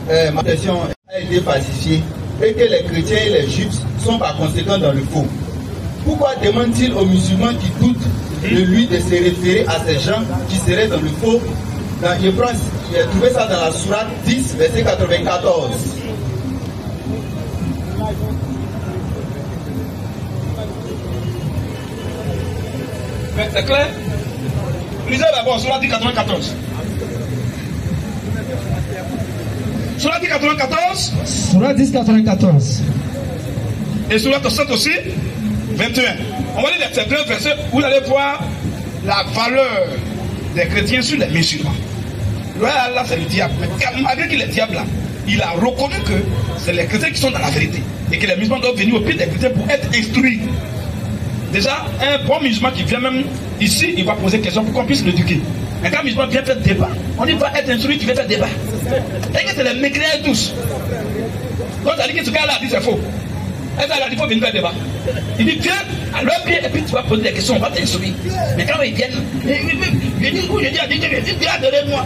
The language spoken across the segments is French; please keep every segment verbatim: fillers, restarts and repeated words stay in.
euh, ma question a été falsifiée et que les chrétiens et les juifs sont par conséquent dans le faux. Pourquoi demande-t-il aux musulmans qui doutent de lui de se référer à ces gens qui seraient dans le faux? Dans, je pense, j'ai trouvé ça dans la sourate dix, verset quatre-vingt-quatorze. C'est clair? Lisez d'abord sourate dix, quatre-vingt-quatorze. Sourate dix, quatre-vingt-quatorze. Sourate dix, quatre-vingt-quatorze. Et sourate sept aussi, vingt et un. On va lire ces deux versets où vous allez voir la valeur des chrétiens sur les musulmans. Là, là c'est le diable. Mais malgré qu'il est diable là, il a reconnu que c'est les chrétiens qui sont dans la vérité. Et que les musulmans doivent venir au pied des chrétiens pour être instruits. Déjà, un bon musulman qui vient même ici, il va poser des questions pour qu'on puisse l'éduquer. Un grand musulman vient faire débat. On dit va être instruit, tu veux faire débat. Et que c'est les mécréants tous. Donc ça dit que ce gars-là dit c'est faux. Et ça, il faut venir faire débat. Il dit viens à leur pied et puis tu vas poser des questions, on va t'instruire. Mais quand ils viennent, je dis où je dis à Dieu, je dis viens donner-moi.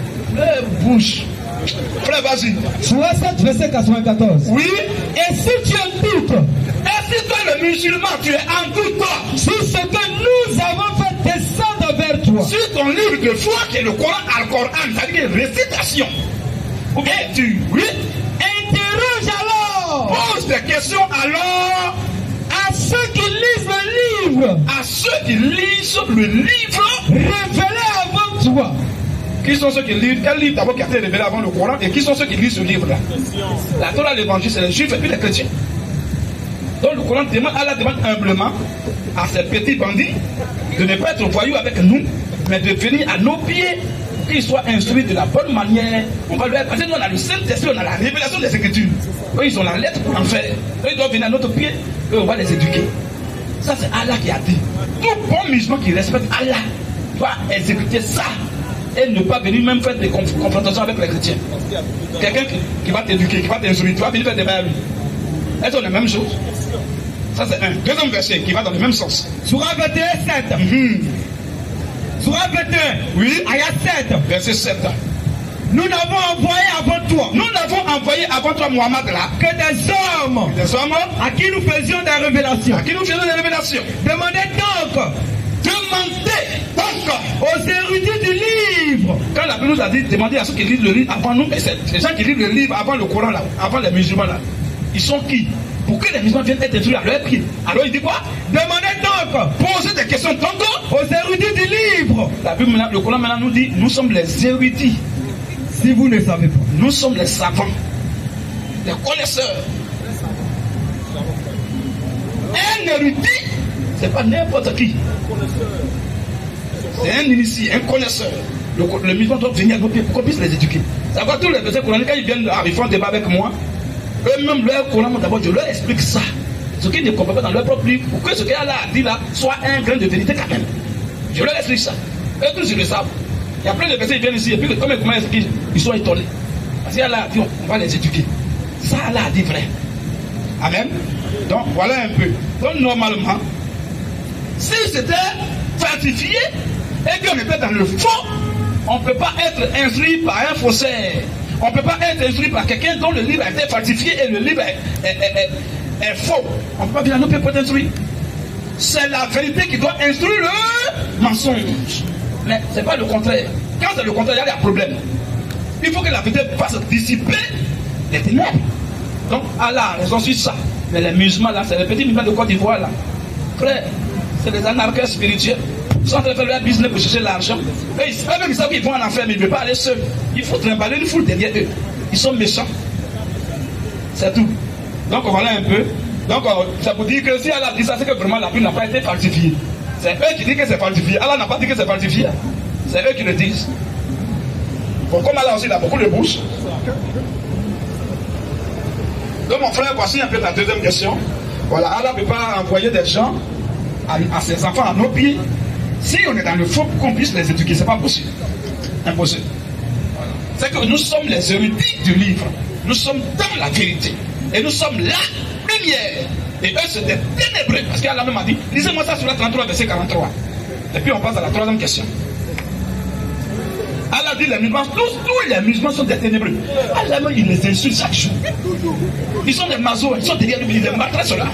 Bouche. Frère, vas-y. Sourate sept, verset quatre-vingt-quatorze. Oui. Et si tu es doute, et si toi le musulman, tu es en doute, sur ce que nous avons fait descendre vers toi, sur ton livre de foi qui est le Coran Al-Coran, c'est-à-dire récitation, ou bien tu, oui, interroge alors, pose des questions alors à ceux qui lisent le livre, à ceux qui lisent le livre révélé avant toi. Qui sont ceux qui lisent? Quel livre d'abord qui a été révélé avant le Coran? Et qui sont ceux qui lisent ce livre-là? La Torah, l'évangile, c'est les juifs et puis les chrétiens. Donc le Coran demande, Allah demande humblement à ces petits bandits de ne pas être voyous avec nous, mais de venir à nos pieds, qu'ils soient instruits de la bonne manière. On va leur, parce que nous on a le Saint-Esprit, on a la révélation des Écritures. Eux ils ont la lettre pour en faire. Eux ils doivent venir à notre pied, eux on va les éduquer. Ça c'est Allah qui a dit. Tout bon musulman qui respecte Allah doit exécuter ça. Et ne pas venir même faire des conf confrontations avec les chrétiens. Quelqu'un qui, qui va t'éduquer, qui va t'instruire, tu vas venir faire des bails à lui. Elles sont les mêmes choses. Ça c'est un. Deuxième verset qui va dans le même sens. Sourate vingt et un, sept. Mm-hmm. Sourate vingt et un. Oui. Ayat sept. Verset sept. Nous n'avons envoyé avant toi. Nous n'avons envoyé avant toi, Mohammed, là, que des hommes. Des hommes à qui nous faisions des révélations. À qui nous faisions des révélations. Demandez donc. Demandez donc aux érudits du livre. Quand la Bible nous a dit, demandez à ceux qui lisent le livre avant nous, et c'est les gens qui lisent le livre avant le Coran là, avant les musulmans là, ils sont qui? Pour que les musulmans viennent être instruits à leur pied. Alors il dit quoi? Demandez donc, posez des questions donc aux érudits du livre. La Bible, le Coran maintenant nous dit, nous sommes les érudits. Si vous ne savez pas, nous sommes les savants, les connaisseurs. Un érudit, c'est pas n'importe qui. C'est un initié, un connaisseur. Le, le musulman doit venir à nos pieds pour qu'on puisse les éduquer. Ça va tous les versets coraniques, quand ils viennent, ils font un débat avec moi, eux-mêmes, leur Coran, d'abord, je leur explique ça. Ce qu'ils ne comprennent pas dans leur propre livre, pour que ce qu'Allah a dit là soit un grain de vérité quand même. Je leur explique ça. Eux tous, ils le savent. Il y a plein de personnes qui viennent ici, et puis comme ils, ils sont étonnés. Parce qu'Allah a dit, on va les éduquer. Ça, Allah a dit vrai. Amen. Donc, voilà un peu. Donc, normalement, si c'était falsifié, et qu'on était dans le faux, on ne peut pas être instruit par un faussaire. On ne peut pas être instruit par quelqu'un dont le livre a été falsifié et le livre est, est, est, est, est faux. On ne peut pas venir à nos pieds pour être instruit. C'est la vérité qui doit instruire le mensonge. Mais ce n'est pas le contraire. Quand c'est le contraire, il y a des problèmes. Il faut que la vérité fasse dissiper les ténèbres. Donc Allah a raison sur ça. Mais les musulmans là, c'est les petits musulmans de Côte d'Ivoire là. Frère, c'est des anarchistes spirituels. Ils sont en train de faire leur business pour chercher l'argent. Eux, ils savent qu'ils vont en enfer, mais ils ne veulent pas aller seuls. Il faut trimballer une foule derrière eux. Ils sont méchants. C'est tout. Donc voilà un peu. Donc ça vous dire que si Allah dit ça, c'est que vraiment la Bible n'a pas été falsifiée. C'est eux qui disent que c'est falsifié. Allah n'a pas dit que c'est falsifié. C'est eux qui le disent. Bon, comme Allah aussi, il a beaucoup de bouche. Donc mon frère, voici un peu ta deuxième question. Voilà, Allah ne peut pas envoyer des gens à, à ses enfants à nos pieds. Si on est dans le faux pour qu'on puisse les éduquer, c'est pas possible. Impossible. Voilà. C'est que nous sommes les érudits du livre. Nous sommes dans la vérité. Et nous sommes la lumière. Et eux, c'est des ténébreux. Parce qu'Allah même a dit, lisez-moi ça sur la trente-trois, verset quarante-trois. Et puis on passe à la troisième question. Allah a dit les musulmans, tous, tous les musulmans sont des ténébreux. Allah, il les insulte chaque jour. Ils sont des masos, ils sont derrière lui, ils les maltraitent cela.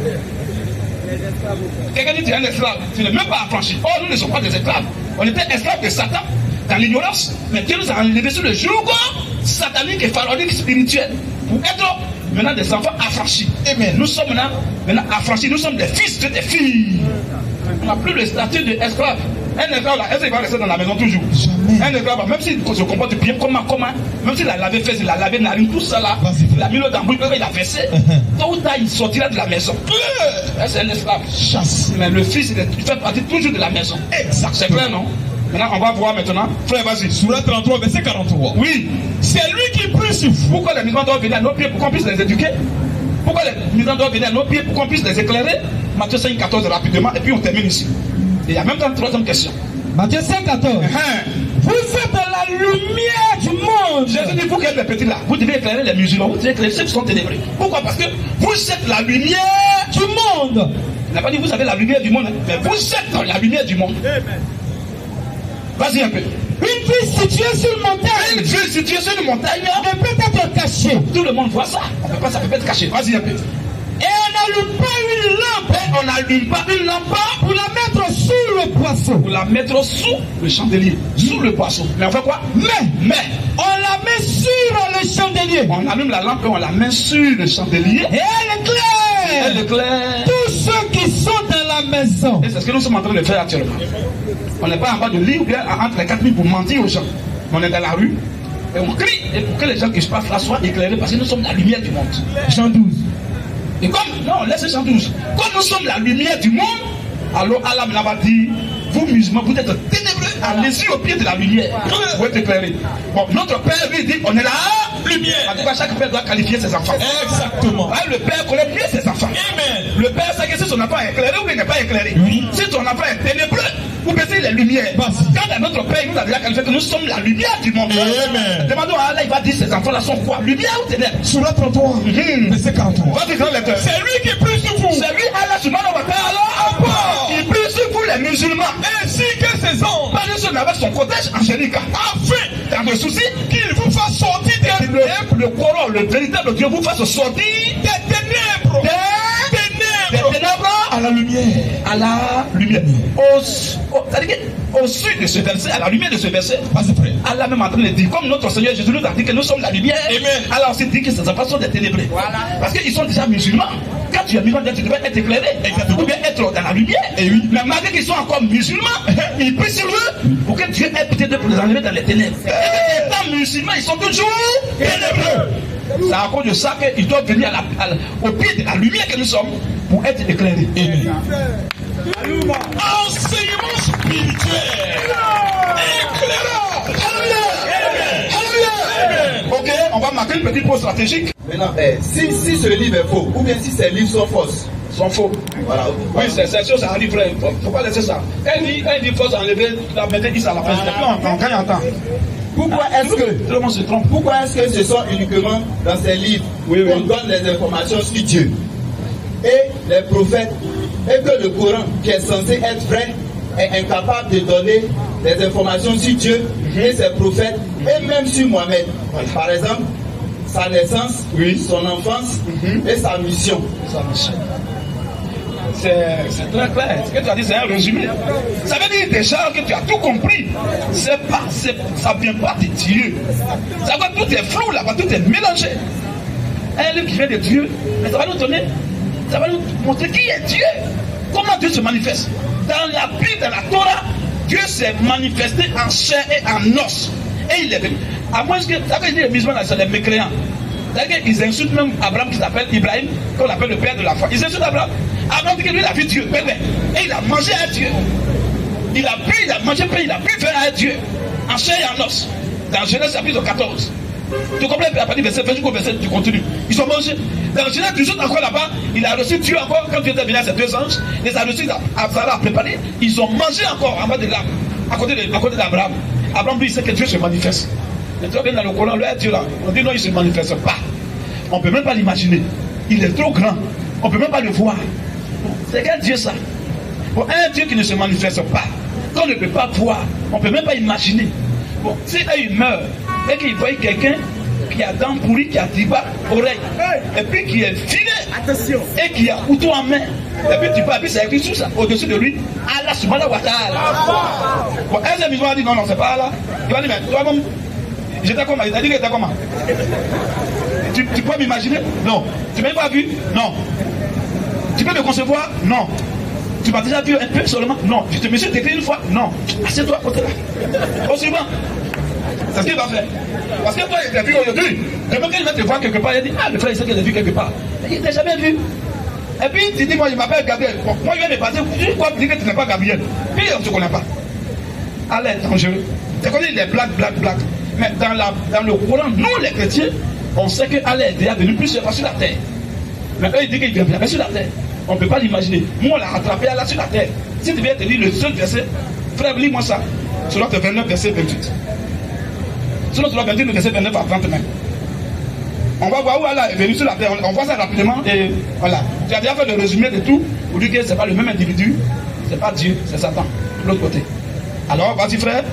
Quelqu'un dit tu es un esclave, tu n'es même pas affranchi. Oh, nous ne sommes pas des esclaves. On était esclaves de Satan dans l'ignorance. Mais Dieu nous a enlevés sur le joug satanique et pharaonique spirituel pour être maintenant des enfants affranchis. Amen. Nous sommes maintenant, maintenant affranchis, nous sommes des fils de des filles. On n'a plus le statut d'esclave. Un esclave là, est-ce qu'il va rester dans la maison toujours? Jamais. Un esclave, même s'il se comporte bien, comment, comment, même s'il a lavé fesses, il a lavé narine, tout ça là, il a mis l'eau d'embrouille, il a versé, tôt ou tard il sortira de la maison. C'est un esclave. Chasse. Mais le fils, il fait partie toujours de la maison. Exact. C'est clair, non? Maintenant, on va voir maintenant. Frère, vas-y. Sourate trente-trois, verset quarante-trois. Oui. C'est lui qui prie sur vous. Pourquoi les musulmans doivent venir à nos pieds pour qu'on puisse les éduquer? Pourquoi les musulmans doivent venir à nos pieds pour qu'on puisse les éclairer? Matthieu cinq, quatorze rapidement, et puis on termine ici. Et il y a même une troisième question. Matthieu cinq, quatorze. Uh-huh. Vous êtes la lumière du monde. Jésus dit, vous qui êtes les petits là, vous devez éclairer les musulmans, vous devez éclairer ceux qui sont ténébreux. Pourquoi? Parce que vous êtes la lumière du monde. Il n'a pas dit vous avez la lumière du monde, mais vous êtes la lumière du monde. Amen. Vas-y un peu. Une ville située sur une montagne. Une ville située sur une montagne ne peut être cachée. Tout le monde voit ça. On peut pas, ça peut pas être caché. Vas-y un peu. Et on n'allume pas une lampe. Et on n'allume pas une lampe pour la mettre sous le poisson. Pour la mettre sous le chandelier. Sous le poisson. Mais on fait quoi? Mais, mais, on la met sur le chandelier. On allume la lampe et on la met sur le chandelier. Et elle éclaire. Elle éclaire tous ceux qui sont dans la maison. Et c'est ce que nous sommes en train de faire actuellement. On n'est pas en bas de lit ou bien entre les quatre mille pour mentir aux gens. On est dans la rue et on crie. Et pour que les gens qui se passent là soient éclairés parce que nous sommes la lumière du monde. Jean douze. Et comme, non, laissez Jean douze. Comme nous sommes la lumière du monde, alors Allah me l'a dit, vous musulmans, vous êtes ténébreux, allez-y au pied de la lumière. Vous êtes éclairés. Bon, notre père lui dit, on est là, lumière. En tout cas, chaque père doit qualifier ses enfants. Exactement. Ah, le père connaît mieux ses enfants. Amen. Le père sait que si son enfant est éclairé ou il n'est pas éclairé. Oui. Si ton enfant est ténébreux, vous baissez les lumières. Quand notre père nous a déjà qualifié que nous sommes la lumière du monde. Amen. Demandons à Allah, il va dire ces enfants-là sont quoi? Lumière ou ténèbres? Sourate trente-trois, verset quarante-trois. Vas-y, grand lecteur. C'est lui qui prie sur vous. C'est lui, Allah subhanahu wa ta'ala. Il prie sur vous les musulmans. Ainsi que ses anges. Pas juste avec son cortège angélique. Afin, dans le souci, qu'il vous fasse sortir des ténèbres. Le Coran, le véritable Dieu vous fasse sortir des ténèbres. Des ténèbres. Des ténèbres à la lumière. À la lumière. Au, au, c'est-à-dire au sud de ce verset, à la lumière de ce verset, Allah même en train de dire, comme notre Seigneur Jésus nous a dit que nous sommes la lumière. Amen. Allah aussi dit que ces enfants sont des ténébreux. Voilà. Parce qu'ils sont déjà musulmans. Quand tu es musulman, tu devrais être éclairé. Exactement. Ou bien être dans la lumière. Et oui. Mais malgré qu'ils sont encore musulmans, ils prient sur eux pour que Dieu ait pitié d'eux pour les enlever dans les ténèbres. Et étant musulmans, ils sont toujours ténébreux. C'est à cause de ça qu'ils doivent venir à la, à la, au pied de la lumière que nous sommes pour être éclairés. Amen. Enseignement spirituel. Éclairant. Alléluia. Ok, on va marquer une petite pause stratégique. Maintenant, eh, si, si ce livre est faux, ou bien si ces livres sont fausses, sont faux. Voilà. Oui, c'est cette chose, ça arrive, frère. Il ne faut pas laisser ça. Elle dit, elle dit fausse enlever, la météo à la fin. Quand il entend. Pourquoi est-ce que tout le monde se trompe? Pourquoi est-ce que ce sont uniquement dans ces livres oui, qu'on oui. donne les informations sur Dieu et les prophètes, et que le Coran, qui est censé être vrai, est incapable de donner des informations sur Dieu et ses prophètes, et même sur Mohamed. Par exemple, sa naissance, oui. son enfance mm-hmm. et sa mission. Sa mission. C'est très clair. Ce que tu as dit, c'est un résumé. Ça veut dire déjà que tu as tout compris. C'est pas, c'est, ça ne vient pas de Dieu. Ça va, tout est flou là-bas, tout est mélangé. Un livre qui vient de Dieu, mais ça va nous donner, ça va nous montrer qui est Dieu. Comment Dieu se manifeste. Dans la Bible, dans la Torah, Dieu s'est manifesté en chair et en os. Et il est venu. À moins que, ça veut dire les musulmans, c'est des mécréants. Ils insultent même Abraham qui s'appelle Ibrahim, qu'on appelle le père de la foi. Ils insultent Abraham. Abraham dit que lui il a vu Dieu. Et il a mangé un Dieu. Il a bu, il a mangé, il a bu faire un Dieu. En chair et en os. Dans Genèse chapitre quatorze. Tu comprends? À partir du verset vingt jusqu'au verset du contenu. Ils sont mangés. Dans Genèse toujours encore là-bas, il a reçu Dieu encore. Quand Dieu était venu à ces deux anges, il les a reçus à Sarah à préparer. Ils ont mangé encore en bas de l'arbre. À côté d'Abraham. Abraham lui il sait que Dieu se manifeste. Et tu vois dans le Coran, le Dieu là, on dit non, il ne se manifeste pas. On ne peut même pas l'imaginer. Il est trop grand. On ne peut même pas le voir. C'est quel Dieu ça? Bon, un Dieu qui ne se manifeste pas, qu'on ne peut pas voir, on ne peut même pas imaginer. Bon, si il meurt et qu'il voit quelqu'un qui a dents pourries, qui a tiba, oreille, et puis qui est filé, attention, et qui a couteau en main, et puis tu peux appuyer, c'est écrit sous ça, au-dessus de lui, Allah subhanahu wa ta'ala. Bon, un des musulmans a dit non, non, c'est pas Allah. Il va dire, mais toi, même, j'étais comment? Il a dit que j'étais comment? Tu, tu peux m'imaginer? Non. Tu m'as pas vu? Non. Tu peux me concevoir? Non. Tu m'as déjà vu un peu seulement? Non. Je te me suis décrit une fois? Non. Assieds-toi à côté là. Au suivant. C'est ce qu'il va faire. Parce que toi, il t'a vu aujourd'hui. Demain, quand il va te voir quelque part, il dit, ah, le frère, il sait qu'il a vu quelque part. Il t'a jamais vu. Et puis, tu dis, moi, il m'appelle Gabriel. Bon, moi, je viens de passer. Pourquoi tu dis que tu n'es pas Gabriel? Puis, on ne te connaît pas. Allah est dangereux. Tu connais les blagues, blagues, blagues. Mais dans, la, dans le Coran, nous, les chrétiens, on sait que Allah est déjà venu plusieurs fois sur la terre. Mais eux, ils disent qu'il vient sur la terre. On ne peut pas l'imaginer. Nous, on l'a rattrapé Allah sur la terre. Si tu viens te dire le seul verset, frère, lis-moi ça. Selon le vingt-neuf, verset vingt-huit. Selon le vingt-huit, verset vingt-neuf à trente même. On va voir où Allah est venu sur la terre. On, on voit ça rapidement. Et voilà. Tu as déjà fait le résumé de tout pour dire que ce n'est pas le même individu. Ce n'est pas Dieu, c'est Satan. De l'autre côté. Alors, vas-y, frère.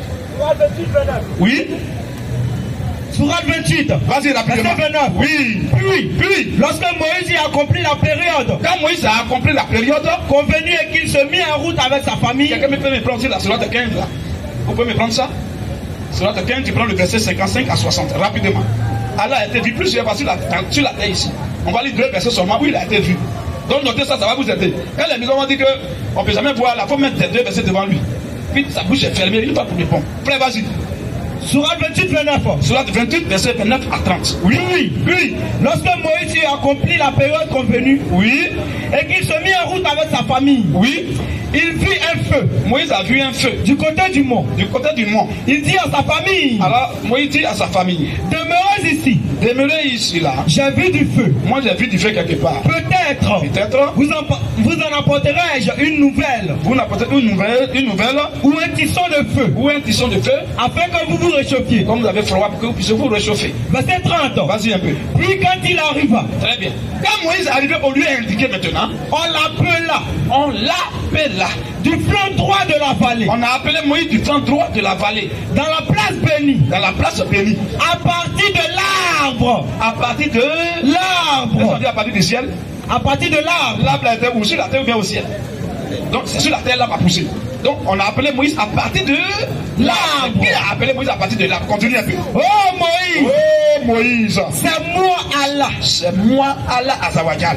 Oui. Sourate vingt-huit, vas-y rapidement. vingt-neuf. Oui, puis, puis, lorsque Moïse a accompli la période, quand Moïse a accompli la période convenue et qu'il se mit en route avec sa famille, quelqu'un peut me prendre la sourate quinze là. Vous pouvez me prendre ça? Sourate quinze, tu prends le verset cinquante-cinq à soixante, rapidement. Allah a été vu plusieurs fois sur la, sur la terre ici. On va lire deux versets seulement où il a été vu. Donc notez ça, ça va vous aider. Quand les musulmans dit qu'on ne peut jamais voir là, il faut mettre les deux versets devant lui. Puis sa bouche est fermée, il va pour répondre. Frère, vas-y. Sourate vingt-huit, vingt-neuf. Sourate vingt-huit, verset vingt-neuf à trente. Oui, oui, oui. Lorsque Moïse a accompli la période convenue, oui, et qu'il se mit en route avec sa famille, oui, il vit un feu. Moïse a vu un feu du côté du mont. Du côté du mont. Il dit à sa famille. Alors, Moïse dit à sa famille, demeurez ici. Demeurez ici là. J'ai vu du feu. Moi j'ai vu du feu quelque part. Peut-être. Peut-être. Vous en, vous en apporterai-je une nouvelle. Vous en apporterez une nouvelle, une nouvelle. Ou un tisson de feu. Ou un tisson de feu. Afin que vous vous réchauffiez. Comme vous avez froid, pour que vous puissiez vous réchauffer. Verset trente. Vas-y un peu. Puis quand il arriva. Très bien. Quand Moïse est arrivé, on lui a indiqué maintenant. On l'appela. On l'appela. Du flanc droit de la vallée. On a appelé Moïse du flanc droit de la vallée. Dans la place bénie. Dans la place bénie. À partir de l'arbre. À partir de l'arbre. À partir du ciel. À partir de l'arbre. L'arbre a été où? Sur la terre ou bien au ciel? Donc c'est sur la terre l'arbre a poussé. Donc on a appelé Moïse à partir de l'arbre. Qui a appelé Moïse à partir de l'arbre? Continue un peu. Oh Moïse. Oh Moïse. C'est moi Allah. C'est moi Allah Azawajal.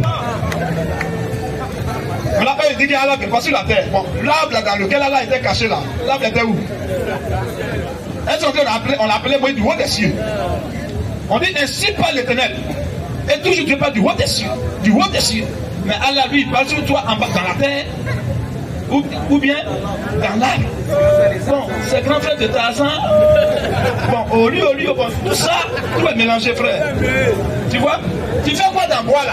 Voilà, il dit qu'il y a Allah qui est pas sur la terre. Bon, l'arbre dans lequel Allah était caché là, l'arbre était où? Est-ce qu'on a appelé, on l'a appelé Moïse du haut des cieux? On dit ainsi par l'Éternel. Et toujours Dieu parle du haut des cieux. Du haut des cieux. Mais Allah lui il parle sur toi en bas dans la terre. Ou, ou bien dans l'arbre. Bon, c'est grand frère de Tarzan. Bon, au lieu, au lieu, bon, tout ça, tout est mélangé, frère. Tu vois? Tu fais quoi dans bois là?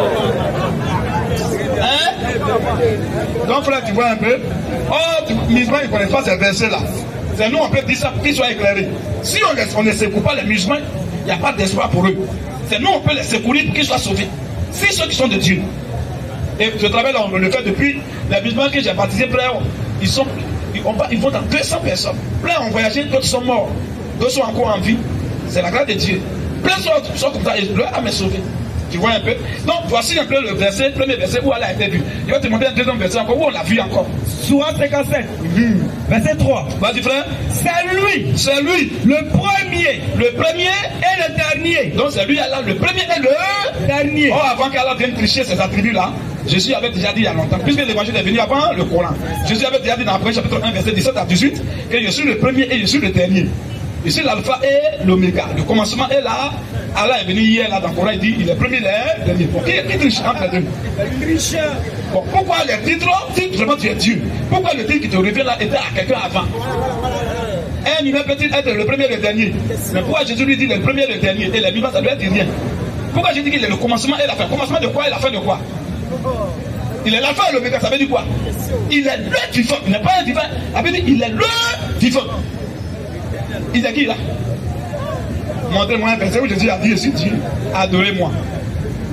Hein? Donc frère, tu vois un peu. Oh, tu, musulmans, ils ne connaissent pas ces versets là. C'est nous, on peut dire ça pour qu'ils soient éclairés. Si on, laisse, on ne secoue pas les musulmans, il n'y a pas d'espoir pour eux. C'est nous, on peut les secourir pour qu'ils soient sauvés. Si ceux qui sont de Dieu. Et ce travail là, on le fait depuis les musulmans que j'ai baptisés, frère, ils sont, ils, on va, ils vont dans deux cents personnes. Plein ont voyagé, d'autres sont morts, d'autres sont encore en vie. C'est la grâce de Dieu. Plein sont, sont comme ça, et leur âme est sauvée. Tu vois un peu? Donc voici un peu le verset, le premier verset où Allah a été vu. Il va te demander un deuxième verset encore, où on l'a vu encore. Sourate cinquante-sept, mmh. verset trois. Vas-y frère. C'est lui. C'est lui. Le premier. Le premier et le dernier. Donc c'est lui Allah, le premier et le dernier. Oh, avant qu'Allah vienne tricher ces attributs là, Jésus avait déjà dit il y a longtemps, puisque l'évangile est venu avant le Coran. Jésus avait déjà dit dans Apocalypse chapitre un, verset dix-sept à dix-huit, que je suis le premier et je suis le dernier. Je suis l'alpha et l'oméga. Le commencement est là. Allah est venu hier là dans le Coran, il dit il est premier et le dernier. Bon, qui, qui triche entre les deux? Bon, pourquoi les titres, si vraiment tu es Dieu, pourquoi le titre qui te revient là était à quelqu'un avant? Un humain peut-il être le premier et le dernier? Mais pourquoi Jésus lui dit le premier et le dernier? Et les vivants ça doit être rien. Pourquoi j'ai dit qu'il est le commencement et la fin? Commencement de quoi et la fin de quoi? Il est l'alpha et l'oméga, ça veut dire quoi? Il est le vivant, il n'est pas un vivant, ça veut dire il est le vivant. Il est qui là? Montrez-moi un verset où Jésus a dit, je suis Dieu, adorez-moi.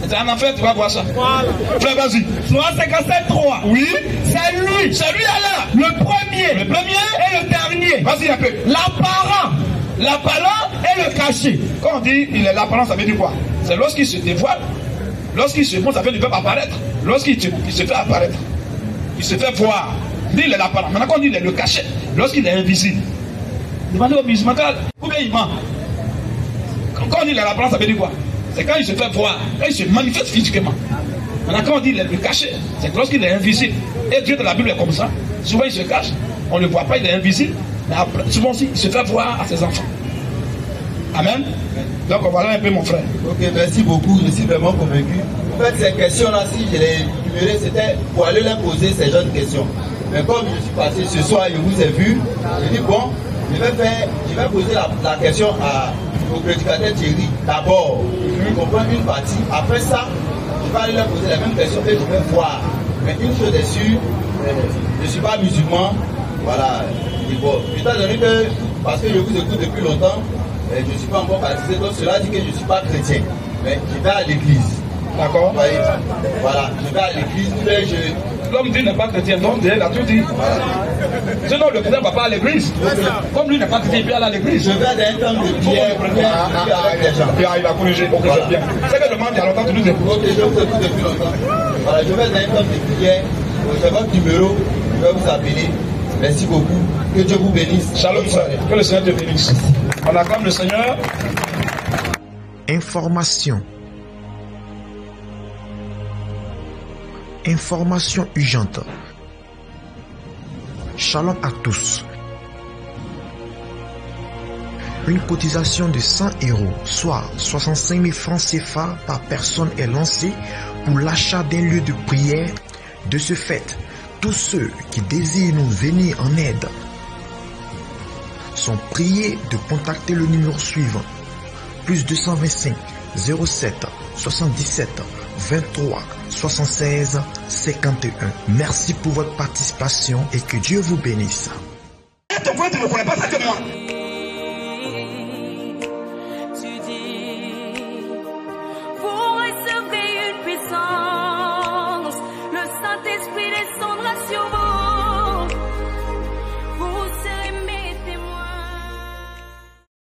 C'est un enfer, tu vas voir ça. Voilà. Frère, vas-y. Psaume cinquante-sept, trois. Oui. C'est lui. C'est lui Allah. Le premier. Le premier et le dernier. Vas-y un peu. L'apparent. L'apparent et le caché. Quand on dit il est l'apparent, ça veut dire quoi? C'est lorsqu'il se dévoile. Lorsqu'il se montre, ça fait du verbe apparaître. Lorsqu'il se, il se fait apparaître. Il se fait voir. Dit il est l'apparent. Maintenant, quand on dit il est le caché, lorsqu'il est invisible. Demandez au musulman, ou bien il ment. Quand on dit il est l'apparent, ça veut dire quoi? C'est quand il se fait voir, quand il se manifeste physiquement. Maintenant, quand on dit il est le caché, c'est lorsqu'il est invisible. Et Dieu de la Bible est comme ça. Souvent il se cache, on ne le voit pas, il est invisible. Mais après, souvent aussi, il se fait voir à ses enfants. Amen. Donc voilà un peu mon frère. Ok, merci beaucoup, je suis vraiment convaincu. En fait, ces questions-là, si je les énumérées, c'était pour aller leur poser ces jeunes questions. Mais comme je suis passé ce soir, je vous ai vu, je dis bon, je vais faire, je vais poser la, la question à, au prédicateur Thierry d'abord. Je comprends une partie. Après ça, je vais aller leur poser la même question et je vais voir. Mais une chose est sûre, je ne suis pas musulman. Voilà. Et bon, étant donné que, parce que je vous écoute depuis longtemps, je ne suis pas encore baptisé, donc cela dit que je ne suis pas chrétien. Mais je vais à l'église. D'accord. Voilà, je vais à l'église. Je... L'homme dit n'est pas chrétien, donc il a tout dit. Voilà. Sinon, le chrétien ne va pas à l'église. Comme lui n'est pas chrétien, il peut aller à l'église. Je vais dans un temps de prière avec les gens. Il a corrigé, ok, c'est bien. C'est que je demande il y a longtemps que tu nous écoutes. Ok, je vous écoute depuis longtemps. Voilà, je vais dans un temps de prière. J'ai votre numéro, je vais vous appeler. Merci beaucoup. Que Dieu vous bénisse. Shalom, frère. Que le Seigneur te bénisse. On acclame le Seigneur. Information. Information urgente. Shalom à tous. Une cotisation de cent euros, soit soixante-cinq mille francs C F A par personne est lancée pour l'achat d'un lieu de prière. De ce fait, tous ceux qui désirent nous venir en aide sont priés de contacter le numéro suivant: plus deux cent vingt-cinq zéro sept soixante-dix-sept vingt-trois soixante-seize cinquante-et-un. Merci pour votre participation et que Dieu vous bénisse. Tu ne connais pas ça que moi. Tu dis, vous recevrez une puissance, le Saint-Esprit descendra sur vous.